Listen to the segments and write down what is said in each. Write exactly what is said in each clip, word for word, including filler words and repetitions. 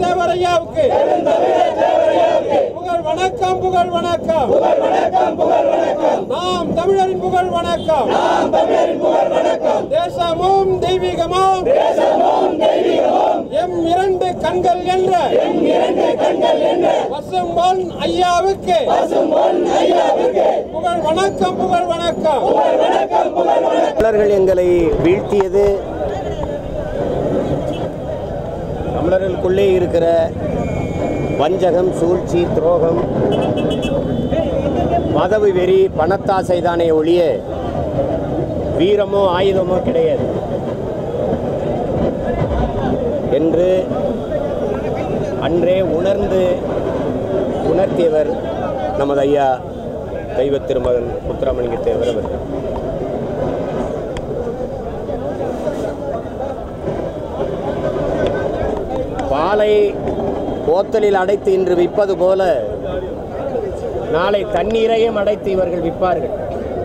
தேவரையாவுக்கு புகழ் வணக்கம், புகழ் வணக்கம். நாம் தமிழரின் புகழ் வணக்கம். தேசமும் தெய்வீகமும் எம் இரண்டு கண்கள் என்ற பசும்பொன் ஐயாவுக்கு புகழ் வணக்கம், புகழ் வணக்கம். தமிழர்கள் எங்களை வீழ்த்தியது தமிழர்களுக்குள்ளே இருக்கிற வஞ்சகம், சூழ்ச்சி, துரோகம், மதவு வெறி, பணத்தாசைதானே ஒழிய வீரமோ ஆயுதமோ கிடையாது என்று அன்றே உணர்ந்து உணர்த்தியவர் நமது ஐயா தெய்வ திருமகன் முத்துராமலிங்க தேவர் அவர்கள். பாலை போத்தலில் அடைத்து இன்று விற்பது போல நாளை தண்ணீரையும் அடைத்து இவர்கள் விற்பார்கள்.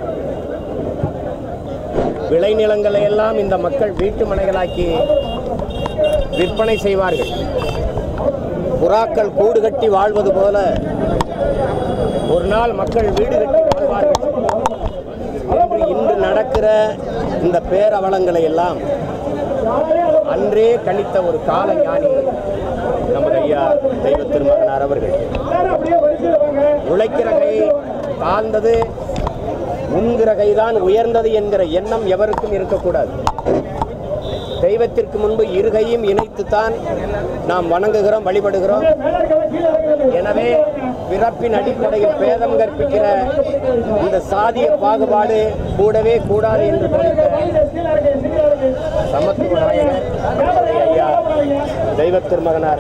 விளைநிலங்களை எல்லாம் இந்த மக்கள் வீட்டு மனைகளாக்கி விற்பனை செய்வார்கள். புறாக்கள் கூடு கட்டி வாழ்வது போல ஒரு நாள் மக்கள் வீடு கட்டி வாழ்வார்கள். இன்று நடக்கிற இந்த பேரவலங்களை எல்லாம் அன்றே கணித்த ஒரு கால ஞானி நமது ஐயா தெய்வ திருமகனார் அவர்கள். உழைக்கிற கை தாழ்ந்தது, உண்கிற கைதான் உயர்ந்தது என்கிற எண்ணம் எவருக்கும் இருக்கக்கூடாது. தெய்வத்திற்கு முன்பு இருகையும் இணைத்துத்தான் நாம் வணங்குகிறோம், வழிபடுகிறோம். எனவே பிறப்பின் அடிப்படையில் பேதம் கற்பிக்கிற இந்த சாதிய பாகுபாடு கூடவே கூடாது என்று சமத்துவ நாயகர் ஐயா தெய்வ திருமகனார்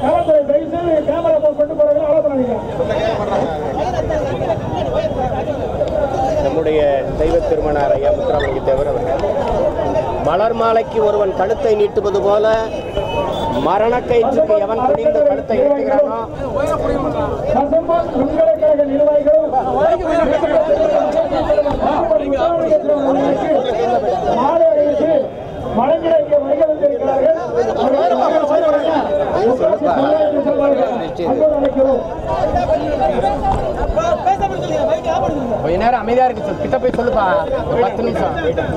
நம்முடைய தெய்வ திருமகனார் ஐயா முத்துராமலிங்க தேவர் அவர்கள் மலர் மாலைக்கு ஒருவன் கழுத்தை நீட்டுவது போல மரணக்கயிற்றுக்கு எவன் துணிந்து கழுத்தை நீட்டுகிறானோ கொஞ்ச நேரம் அமைதியா இருக்கு, கிட்ட போய் சொல்லுப்பா, பத்து நிமிஷம்.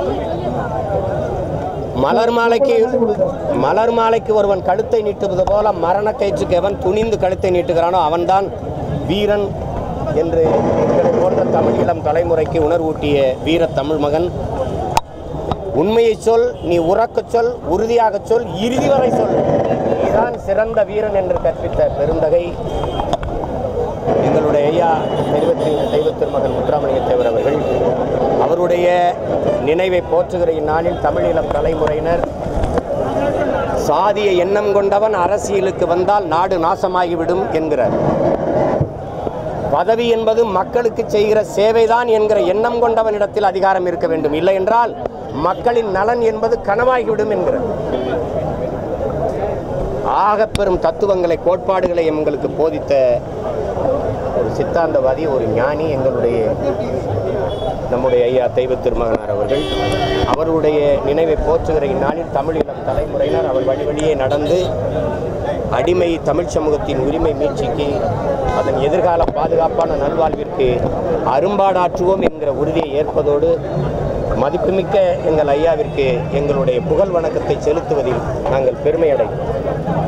மலர் மாலைக்கு மலர் மாலைக்கு ஒருவன் கழுத்தை நீட்டுவது போல மரண கயிற்றுக்கு எவன் துணிந்து கழுத்தை நீட்டுகிறானோ அவன்தான் வீரன் என்று எங்களை போன்ற தமிழ் இளம் தலைமுறைக்கு உணர்வூட்டிய வீர தமிழ் மகன். உண்மையை சொல், நீ உறக்கச் சொல், உறுதியாக சொல், இறுதி வரை சொல், இதுதான் சிறந்த வீரன் என்று கற்பித்த பெருந்தகை எங்களுடைய ஐயா தெய்வத்தின் தெய்வ திருமகன் முத்துராமலிங்க தேவர் அவர்கள். அவருடைய நினைவை போற்றுகிற இந்நாளில் தமிழீழம் தலைமுறையினர் சாதிய எண்ணம் கொண்டவன் அரசியலுக்கு வந்தால் நாடு நாசமாகிவிடும் என்கிறார். பதவி என்பது மக்களுக்கு செய்கிற சேவைதான் என்கிற எண்ணம் கொண்டவனிடத்தில் அதிகாரம் இருக்க வேண்டும், இல்லை என்றால் மக்களின் நலன் என்பது கனவாகிவிடும் என்கிறார். ஆக பெரும் தத்துவங்களை, கோட்பாடுகளை எங்களுக்கு போதித்த ஒரு சித்தாந்தவாதி, ஒரு ஞானி எங்களுடைய நம்முடைய ஐயா தெய்வ திருமகனார் அவர்கள். அவருடைய நினைவை போற்றுகிற இந்நாளில் தமிழீழம் தலைமுறையினர் அவர் வழி வழியே நடந்து அடிமை தமிழ் சமூகத்தின் உரிமை மீட்சிக்கு, அதன் எதிர்கால பாதுகாப்பான நல்வாழ்விற்கு அரும்பாடாற்றுவோம் என்கிற உறுதியை ஏற்பதோடு மதிப்புமிக்க எங்கள் ஐயாவிற்கு எங்களுடைய புகழ் வணக்கத்தை செலுத்துவதில் நாங்கள் பெருமை அடைகிறோம்.